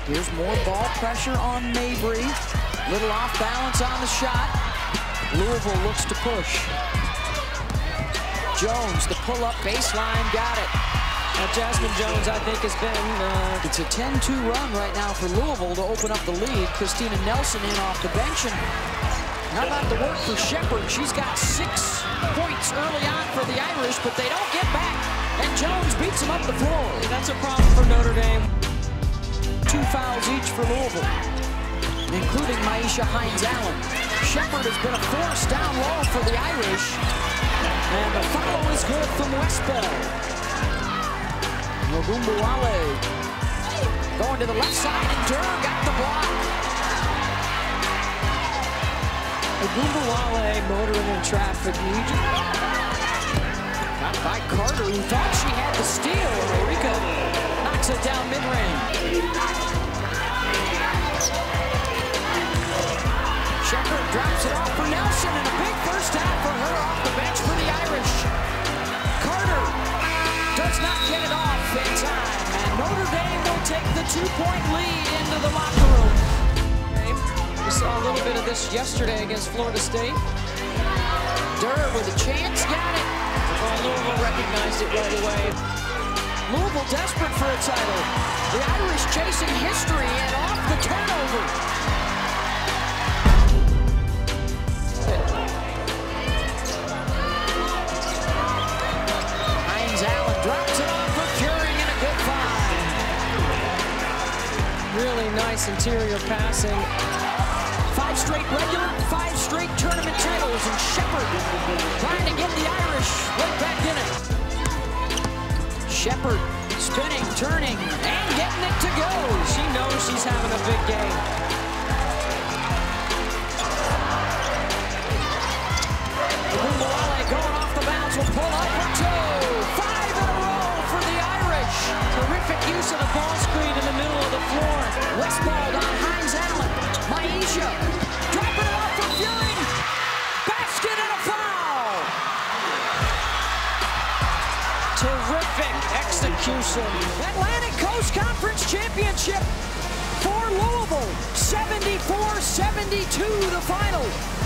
Here's more ball pressure on Mabry. Little off balance on the shot. Louisville looks to push. Jones, the pull-up baseline, got it. Now, Jasmine Jones, I think, has been... It's a 10-2 run right now for Louisville to open up the lead. Christina Nelson in off the bench. And how about the work for Shepard? She's got 6 points early on for the Irish, but they don't get back. And Jones beats them up the floor. That's a problem for Notre Dame. 2 fouls each for Louisville, including Maisha Hines-Allen. Shepard has been a force down low for the Irish. And the foul is good from Westbell. Ogunbowale going to the left side, and Durr got the block. Ogunbowale motoring in traffic. Got by Carter, who thought she had the steal. Arike knocks it down mid-range. Shepard drops it off for Nelson, and a big first half for her off the bench for the Irish. Carter does not get it off in time, and Notre Dame will take the 2-point lead into the locker room. We saw a little bit of this yesterday against Florida State. Durr with a chance, got it. Louisville recognized it right away. Louisville desperate for a title. The Irish chasing history and off the turnover. Hines-Allen drops it off for Fuehring and a good find. Really nice interior passing. 5 straight regular, 5 straight tournament titles, and Shepard trying to get the Irish right back in it. Shepard spinning, turning, and getting it to go. She knows she's having a big game. Ogunbowale going off the bounce will pull up for 2. 5 in a row for the Irish. Terrific use of the ball screen in the middle of the floor. Westball on Hines-Allen. Maisha dropping it off for Fuehring. Basket and a foul. Terrific execution. Atlantic Coast Conference Championship for Louisville. 74-72 the final.